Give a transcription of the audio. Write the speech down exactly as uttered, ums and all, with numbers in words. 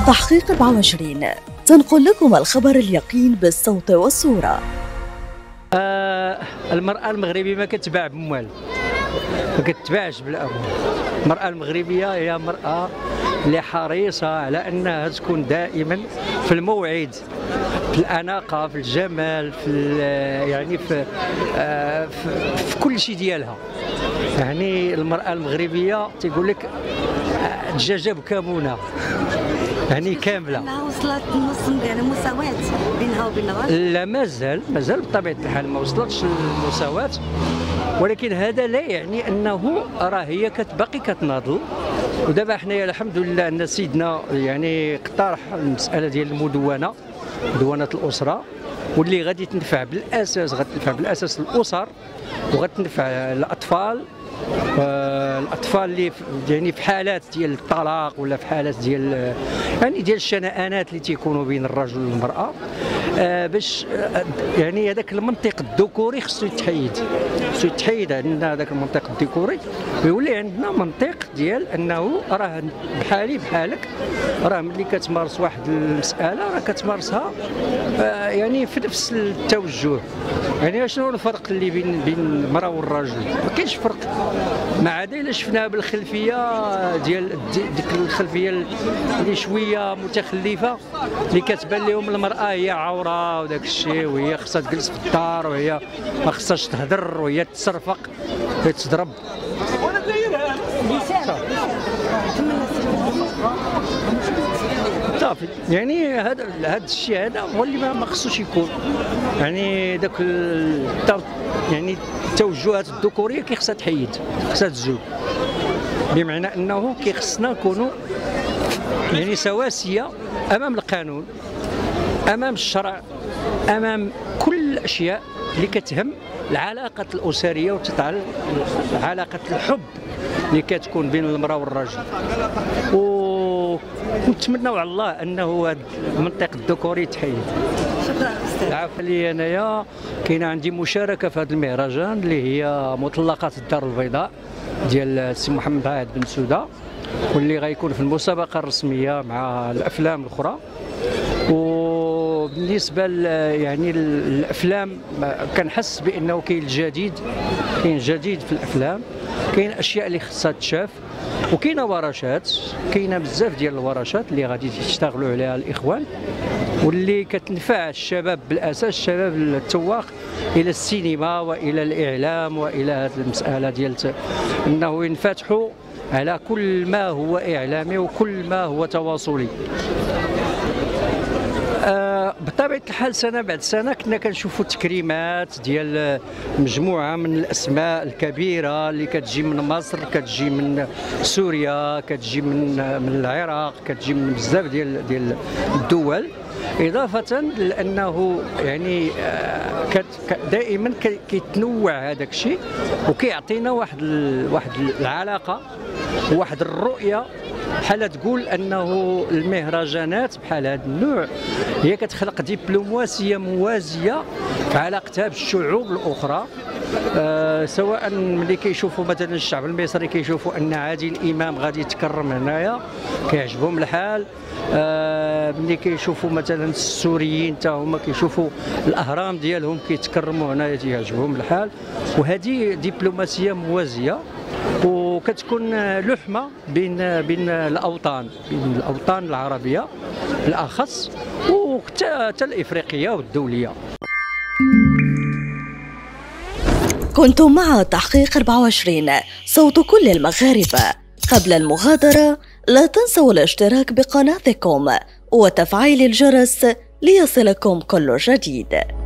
تحقيق أربعة وعشرين تنقل لكم الخبر اليقين بالصوت والصورة. آه المرأة المغربية ما كتباع بموال، ما كتباعش بالأموال. المرأة المغربية هي مرأة اللي حريصة على أنها تكون دائما في الموعد، في الأناقة، في الجمال، في يعني في, آه في, في كل شيء ديالها. يعني المرأة المغربية تيقول لك دجاجة بكمونة، يعني كامله. انها وصلت نص يعني مساواه بينها وبين الرجل؟ لا مازال مازال بطبيعه الحال ما وصلتش للمساواه، ولكن هذا لا يعني انه راه هي كتباقي كتناضل. ودابا حنايا الحمد لله ان سيدنا يعني اقترح المساله ديال المدونه، مدونه الاسره، واللي غادي تنفع بالاساس غادي تنفع بالاساس الاسر، وغتنفع الاطفال. الاطفال اللي يعني في حالات ديال الطلاق ولا في حالات ديال يعني ديال الشنآنات اللي تيكونوا بين الرجل والمراه، آه باش آه يعني هذاك المنطق الذكوري خصو يتحيد، خصو يتحيد عندنا هذاك المنطق الذكوري، ويولي عندنا منطق ديال انه راه بحالي بحالك، راه ملي كتمارس واحد المساله راه كتمارسها آه يعني في نفس التوجه. يعني شنو الفرق اللي بين بين المراه والرجل؟ ما كاينش فرق، ما عدا الا شفناها بالخلفيه ديال ديك الخلفيه اللي شويه متخلفه، اللي كتبان لهم المراه هي عوره وداك الشيء، وهي خصها تجلس في الدار، وهي ما خصهاش تهدر، وهي تتصرفق، وهي تضرب. صافي يعني هذا هذا الشيء هذا هو اللي ما خصوش يكون. يعني داك يعني التوجهات الذكوريه كي خصها تحيد، خصها تزول، بمعنى انه كي خصنا نكونوا يعني سواسيه امام القانون، امام الشرع، امام كل الاشياء اللي كتهم العلاقه الاسريه وتتعلق علاقه الحب اللي كتكون بين المراه والرجل. ونتمنوا على الله انه هذا المنطق الذكوري يتحيد. شكرا استاذ. العفو لي انايا كاينه عندي مشاركه في هذا المهرجان اللي هي مطلقات الدار البيضاء ديال السي محمد عاد بن سوده، واللي غيكون في المسابقه الرسميه مع الافلام الاخرى. وبالنسبه يعني الافلام كنحس بانه كاين الجديد، كاين جديد في الافلام، كاين اشياء اللي خصها تشاف، وكاينه ورشات، كاينه بزاف ديال الورشات اللي غادي يشتغلوا عليها الاخوان، واللي كتنفع الشباب بالاساس، الشباب التواق الى السينما والى الاعلام والى هذه المساله ديال انه ينفتحوا على كل ما هو اعلامي وكل ما هو تواصلي. آه بطبيعه الحال سنه بعد سنه كنا كنشوفوا تكريمات ديال مجموعه من الاسماء الكبيره اللي كتجي من مصر، كتجي من سوريا، كتجي من من العراق، كتجي من بزاف ديال ديال الدول، اضافه لانه يعني آه دائما كيتنوع هذاك الشيء وكيعطينا واحد واحد العلاقه وواحد الرؤيه، بحال تقول انه المهرجانات بحال هذا النوع هي كتخلق دبلوماسيه موازيه في علاقتها بالشعوب الاخرى. أه سواء ملي كيشوفوا مثلا الشعب المصري كيشوفوا ان عادل الامام غادي يتكرم هنايا كيعجبهم الحال، أه ملي كيشوفوا مثلا السوريين حتى هما كيشوفوا الاهرام ديالهم كيتكرموا هنايا كيعجبهم الحال. وهذه دبلوماسيه موازيه وكتكون لحمه بين بين الاوطان، بين الاوطان العربيه بالاخص وحتى الافريقيه والدوليه. كنتم مع تحقيق أربعة وعشرين صوت كل المغاربه. قبل المغادره لا تنسوا الاشتراك بقناتكم وتفعيل الجرس ليصلكم كل جديد.